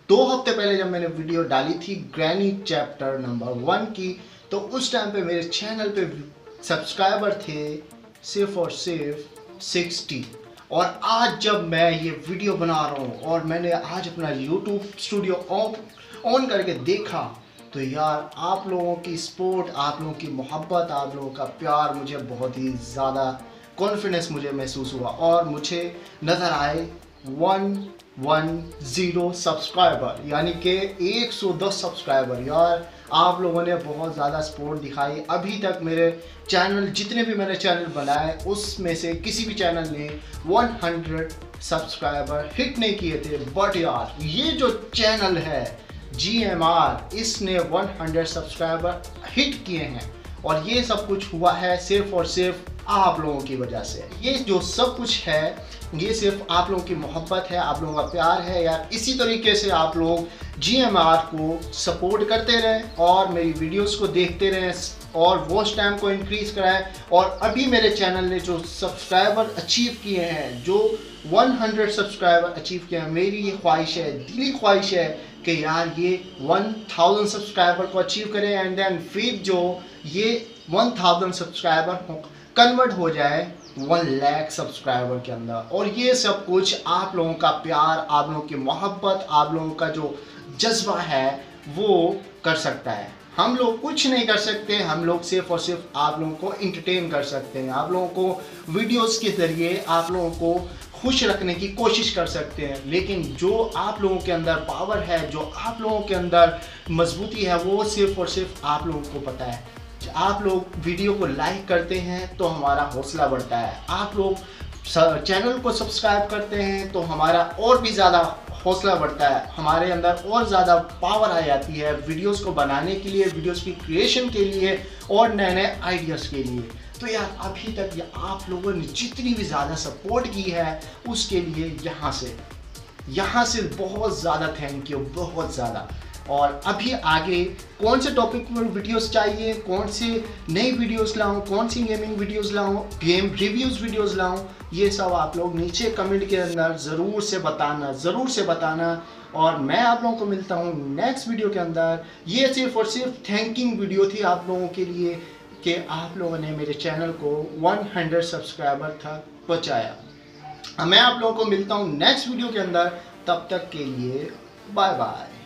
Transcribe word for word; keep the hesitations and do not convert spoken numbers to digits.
दो हफ्ते पहले जब मैंने वीडियो डाली थी ग्रैनी चैप्टर नंबर वन की, तो उस टाइम पे मेरे चैनल पे सब्सक्राइबर थे सिर्फ और सिर्फ सिक्सटी। और आज जब मैं ये वीडियो बना रहा हूँ और मैंने आज अपना यूट्यूब स्टूडियो ऑन ऑन करके देखा, तो यार आप लोगों की सपोर्ट, आप लोगों की मोहब्बत, आप लोगों का प्यार मुझे बहुत ही ज़्यादा कॉन्फिडेंस मुझे महसूस हुआ और मुझे नज़र आए वन वन ज़ीरो सब्सक्राइबर, यानी कि एक सौ दस सब्सक्राइबर। यार आप लोगों ने बहुत ज़्यादा सपोर्ट दिखाई। अभी तक मेरे चैनल, जितने भी मैंने चैनल बनाए, उसमें से किसी भी चैनल ने सौ सब्सक्राइबर हिट नहीं किए थे। बट यार ये जो चैनल है जी एम आर, इसने सौ सब्सक्राइबर हिट किए हैं और ये सब कुछ हुआ है सिर्फ और सिर्फ आप लोगों की वजह से। ये जो सब कुछ है ये सिर्फ आप लोगों की मोहब्बत है, आप लोगों का प्यार है। यार इसी तरीके से आप लोग जी एम आर को सपोर्ट करते रहें और मेरी वीडियोस को देखते रहें और वॉच टाइम को इंक्रीज़ कराएं। और अभी मेरे चैनल ने जो सब्सक्राइबर अचीव किए हैं, जो सौ सब्सक्राइबर अचीव किए हैं, मेरी ये ख्वाहिश है, दिली ख्वाहिश है कि यार ये हज़ार सब्सक्राइबर को अचीव करें एंड देन फिर जो ये हज़ार सब्सक्राइबर कन्वर्ट हो जाए वन लाख सब्सक्राइबर के अंदर। और ये सब कुछ आप लोगों का प्यार, आप लोगों की मोहब्बत, आप लोगों का जो जज्बा है वो कर सकता है। हम लोग कुछ नहीं कर सकते, हम लोग सिर्फ और सिर्फ आप लोगों को इंटरटेन कर सकते हैं, आप लोगों को वीडियोस के ज़रिए आप लोगों को खुश रखने की कोशिश कर सकते हैं। लेकिन जो आप लोगों के अंदर पावर है, जो आप लोगों के अंदर मजबूती है, वो सिर्फ और सिर्फ आप लोगों को पता है। आप लोग वीडियो को लाइक करते हैं तो हमारा हौसला बढ़ता है, आप लोग चैनल को सब्सक्राइब करते हैं तो हमारा और भी ज़्यादा हौसला बढ़ता है, हमारे अंदर और ज़्यादा पावर आ जाती है वीडियोस को बनाने के लिए, वीडियोस की क्रिएशन के लिए और नए नए आइडियाज़ के लिए। तो यार अभी तक आप लोगों ने जितनी भी ज़्यादा सपोर्ट की है उसके लिए यहाँ से यहाँ से बहुत ज़्यादा थैंक यू, बहुत ज़्यादा। और अभी आगे कौन से टॉपिक पर वीडियोस चाहिए, कौन सी नई वीडियोस लाऊं, कौन सी गेमिंग वीडियोस लाऊं, गेम रिव्यूज़ वीडियोस लाऊं, ये सब आप लोग नीचे कमेंट के अंदर ज़रूर से बताना, ज़रूर से बताना। और मैं आप लोगों को मिलता हूं नेक्स्ट वीडियो के अंदर। ये सिर्फ और सिर्फ थैंकिंग वीडियो थी आप लोगों के लिए कि आप लोगों ने मेरे चैनल को सौ सब्सक्राइबर तक पहुँचाया। मैं आप लोगों को मिलता हूँ नेक्स्ट वीडियो के अंदर, तब तक के लिए बाय बाय।